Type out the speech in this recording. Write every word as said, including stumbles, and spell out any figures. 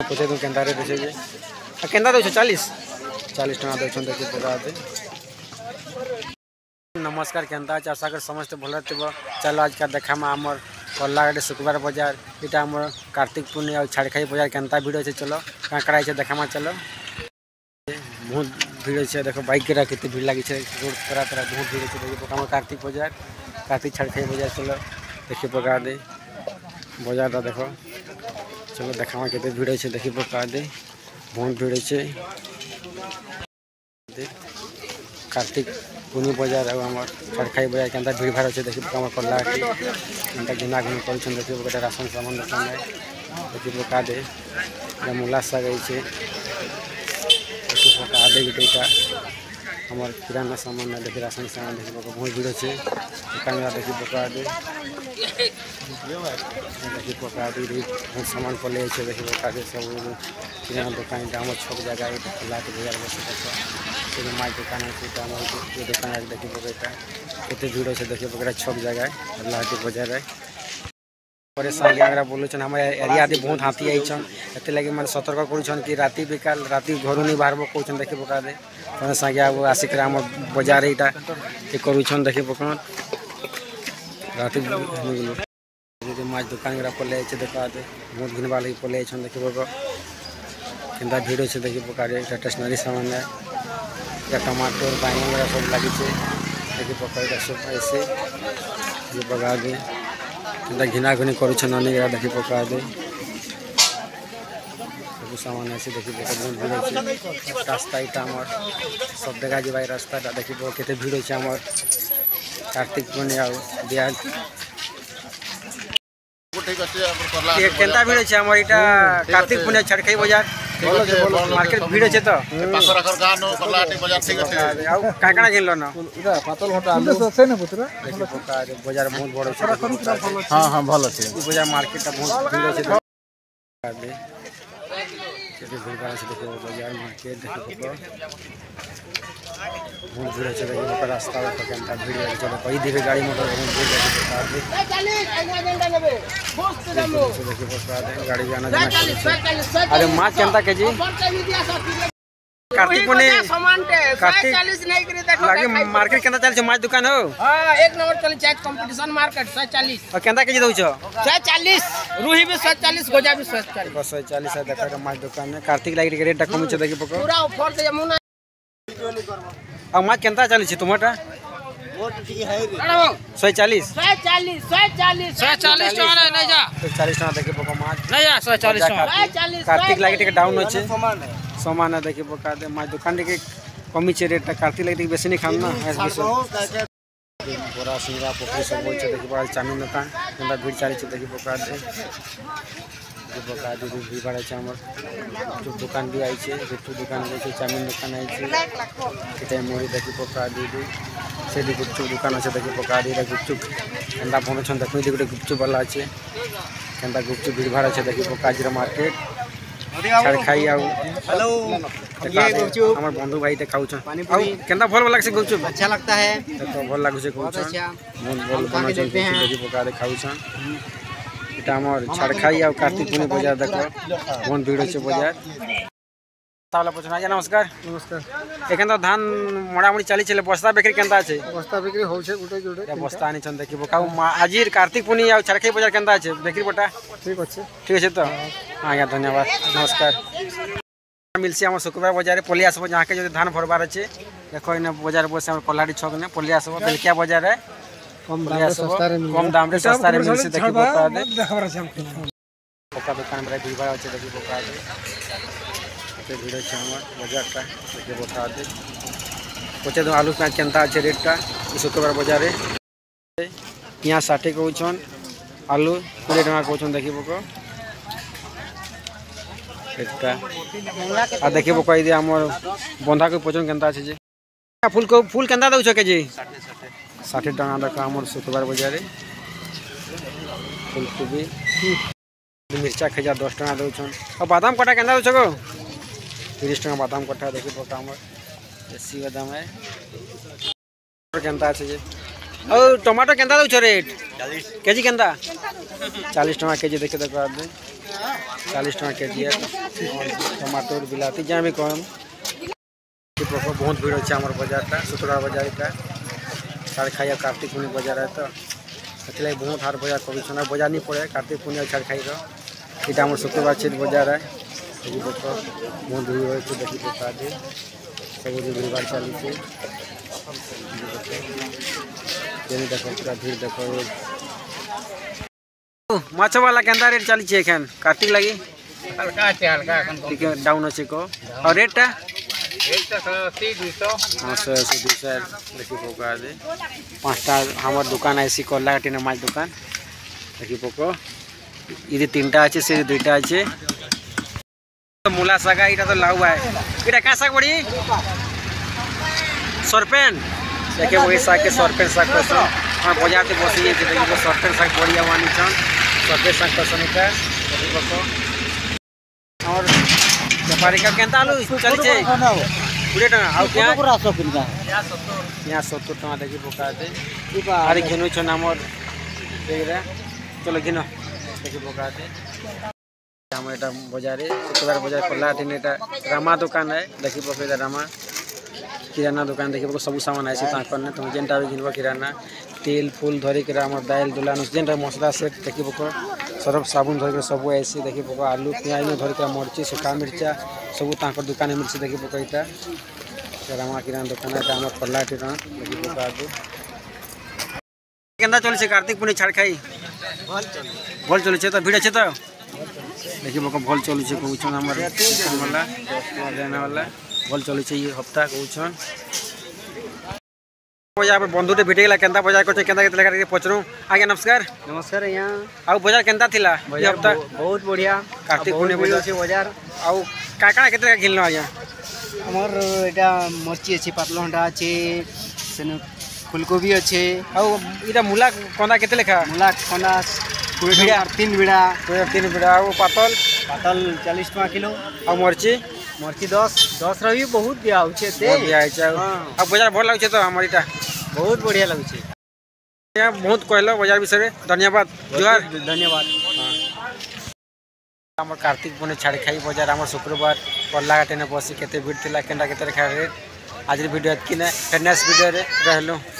पचे तू केन्ता रे देछे जे केन्ता दउछ चालीस चालीस टका दउछन देखि पका दे। नमस्कार केन्ता अछि आशा कर समस्त भल थिबो। चलो आज का देखा में आमर कल्लागढ़ शुक्रवार बाजार इटा आमर कार्तिक पूर्णिमा और छाड़खाई बाजार केन्ता भिड़ छे चलो क्या कराई छे देखा में चलो। बहुत भीड़ है देखो बाइक के कितनी भीड़ लगी है रोड तरह तरह बहुत भीड़ है देखिए पका कार्तिक बाजार कार्तिक छाड़खाई बाजार चलो देखिए पका दे बाजार दा देखो चलो देखा में कितने भीड़ है देखिए पका दे बहुत भीड़ है कार्तिक पूर्णिमा बाजार और आम छाड़खाई बाजार के भीड़ भाड़ अच्छे देखिए पका कला के घिना घुन कर देखिए गोटे राशन सामान दुकान देखिए पका दे मूला साग है पका दे गोटेटा हमार किराना सामान ना देखिए राशन सामान देखिए बहुत भीड़ अच्छे दुकान देखिए पका दे देखिए पका दे बहुत सामान पले देखिए पका दे सब किराना दुकान आम छक जगह खुला के बाजार बस माछ दुकान है दुकान देखिए पकड़ा केते भीड़ अच्छे देखिए पकड़ा छक जगह अल्लाह के बाजार है सागे आगरा बोलूँ हमारे एरिया आदि बहुत हाथी आईछन एते लगे मैंने सतर्क करूँ कि राति बिकाल राति घर नहीं बाहर कहन देखिए पका दे मैंने सागे आगे आसिक आम बाजार यहाँ ये करुन देखिए पका राति माछ दुकान पले देखा दे बहुत घिन वाले पले देखिए पक केन्ता भीड़ अच्छे देखिए पका दे स्टेशनरी सामान है या टमाटर बैगन वगैरह सब लगी देखिए पका सब ऐसे ये पका दे घिना घुनी कर देखिए पका दे सब सामान ऐसे देखिए बहुत भीड़ अच्छे रास्ता यहाँ सब देखा जी रास्ता देखिए केते भीड़ अच्छे आम कार्तिक पूर्णिमा बिहार केन्ता भीड़ अच्छे आम यहाँ कार्तिक पूर्णिमा छाड़खाई बाजार मार्केट भीड़ अच्छे तो क्या क्या घिनल न बाजार बहुत बड़ हाँ हाँ भल अच्छे बाजार मार्केट बहुत भीड़ अच्छे भीड़ भाड़ देखिए बाजार मार्केट देखिए बहुत भीड़ अच्छे देखिए रास्ता केन्ता भीड़ चलो कई दिखे गाड़ी मोटर देखिए गाड़ी आना जाना अरे माछ केन्ता के जी कार्तिक पूर्णिमा कार्तिक लागे मार्केट केन्ता चल माछ दुकान हो हां एक नंबर चल चाय कंपटीशन मार्केट एक सौ चालीस और केन्ता केजी दउछ एक सौ चालीस रूही भी एक सौ चालीस गोजा भी एक सौ चालीस एक सौ चालीस है देखा माछ दुकान में कार्तिक लागे रेट कम छ देखि पको पूरा ऑफर से यमुना और माछ केन्ता चली छ टमाटर वो ठीक है रे एक सौ चालीस एक सौ चालीस एक सौ चालीस एक सौ चालीस टका नहीं जा एक सौ चालीस टका देखि पको माछ नहीं जा एक सौ चालीस टका कार्तिक लागे टिके डाउन होचे सामान है देखिए पका दे माछ दुकान के कमी छे रेट कार्तिक लागे बेसी नहीं खाम ना बड़ा सिंगरा पोखरी सब बोल छे देखिए चाउमिन दुकान केन्ता भीड़ चली छे देखिए पका दे देखिए पका दे भीड़ भाड़ छे हमर गुपचुप दुकान भी आई छे गुपचुप दुकान भी छे चाउमिन दुकान आई छे केते मोरी देखिए पका दे से भी गुपचुप दुकान अच्छे देखिए पका दे गुपचुप केन्ता बन छन देखि गोटे गुपचुप वाला अच्छे केन्ता गुपचुप भीड़ भाड़ अच्छे देखिए पका जीरो मार्केट छाड़खाई हेलो हमारे बंधु भाई देखाऊ केन्ता भल लाग से गुपचुप अच्छा लगता है देखो भल लागु से बहुत भल बना चल देखि पका देखाऊ इटा हमर छाड़खाई और कार्तिक पूर्णिमा बाजार देखो बहुत भीड़ अच्छे बाजार तावला पछन आजा नमस्कार नमस्कार एखन तो धान मोड़ामुड़ी चली चले बस्ता बिक्री केन्ता আছে बस्ता बिक्री हो छे गुटे गुटे बस्ता आनी छन देखि बकाऊ आजिर कार्तिक पूर्णिमा और छाड़खाई बाजार केन्ता আছে बिक्री बटा ठीक আছে ठीक আছে तो आज्ञा धन्यवाद नमस्कार मिलसी हम शुक्रवार बाजार पलिया सब जहाँ के जो धान भरबार अच्छे देखो इन बाजार बस कलाड़ी छक ने पलिया सब बेलकिया बाजार है कम दाम सस्ता रे कम दाम रे सस्ता रे मिलसी देखि बता दे पक्का दुकान बड़ा भीड़ भाड़ अच्छे देखि बता दे भीड़ अच्छे हमार बाजार का देखिए बता दे पचे तो आलू प्याज केन्ता अच्छे रेटा शुक्रवार बाजार पियाज षाठी कौन आलू कोड़े टका कौन देखिए पको आ देखिए पको ये आम बंधा को पचन केन्ता अच्छे फूल को फूल केन्ता दउछ के जी षाठी टका देखा आम शुक्रवार बाजार फूलकोबी मिर्चा खजा दस टका दउछन और बादाम कटा केन्ता दउछ गो तीस टका बादाम कट्ठा देखिए पका हमर देसी बादाम है केन्ता अच्छे जे और टमाटर केन्ता दउछ रेट चालीस केजी केन्ता चालीस टका केजी देखिए देखो चालीस टका के जी है टमाटर बिलाती जहाँ भी कम बहुत भीड़ अच्छे हमारे बाजार शुक्रवार बाजार का छाड़ खाई कार्तिक पूर्णिमा बाजार है तो इसलिए बहुत हार बाजार कभी सुना बाजार नहीं पड़े कार्तिक पूर्णिमा छाड़ खाई यहाँ हमारे शुक्रवार छेद बाजार है देखिए बहुत भीड़ हो देखिए बता दे सब भीड़ भाड़ चली देखो पूरा भीड़ देखो माछ वाला केंदा रेट चली एखन कार्तिक लगी हल्का আছে हल्का এখন ठीक है डाउन अच्छे को और रेट एक तो अस्सी दुइशो हाँ सौ अस्सी दो सौ देखिए पोको दे पाँचटा हमार दुकान ऐसी कला काटी माछ दुकान देखिए पोको ये तीनटा अच्छे से दुईटा अच्छे मूला शागा इटा तो लाउ है इटा क्या शाग बड़ी सरपेन देखिए वही शाग के सरपेन शाग कसम हाँ बाजार से बसी देखिए सरपेन शाग बढ़िया वानी छन सरपेन शाग कसम इटा देखिए पोको और व्यापारी का केंता आलू चली छे पूरे टका आउ क्या यहाँ सत्तर टका देखिए पोका दे अरे घेनु छन हमर देख चलो घिनो देखिए पोका दे हम एटा बाजार शुक्रवार बाजार पल्ला टिन एटा रामा दुकान है देखिए पोका रामा किराना दुकान देखिए पोका सब सामान है ताकने तुम जेनटा भी घिनबो किराना तेल फूल धरी के हमर दाल दुलान जेनटा मसला सेट देखिए पोका सरफ साबुन धरिक सब ऐसे देखिए पोका आलू प्याज में धरिक मरची सुखा मिर्चा सब ताकर दुकान मिलছে देखिए पोका इटा रामा किराना दुकान है हमार पल्ला टिन देखिए पोका आलू केंदा चलছে कार्तिक पूर्णिमा छाड़ खाई भल चलছে तो भीड़ আছে तो देखिए पोका भल चलছে कहउछन हमर दुकान वाला देने वाला भल चलছে ये हफ्ता कहउछन बाजार पर बंधुटे भेटेला केंदा बाजार करते केंदा के लगा के पचरू आगे नमस्कार नमस्कार यहाँ आउ बाजार केंदा थिला ये हफ्ता बहुत बढ़िया कार्तिक पूर्णिमा बाजार आउ का का केते घिनलो आया আমার এটা মরচি আছে পাতলা হন্ডা আছে সেন ফুলকপি আছে आउ इटा मूला कोंदा केते लेखा মূলা খন্ডা বিড়া তিন বিড়া तीन बिड़ा आउ पातल পাতাল चालीस টাকা किलो आउ मरची মরচি दस दस রি বহুত দিয়া হচ্ছে তে बहुत दिया है चाउ आ बाजार भल लागছে तो हमर इटा बहुत बढ़िया लगছে यहाँ बहुत कहलो बाजार विषय में धन्यवाद जोहार धन्यवाद आम कार्तिक पूर्णिमा छाड़ खाई बाजार आम शुक्रवार पल्ला घाटे बसी केते भीड़ थिला केंदा केते रेट आज वीडियो एतकी ना नेक्स्ट वीडियो रे रहलो।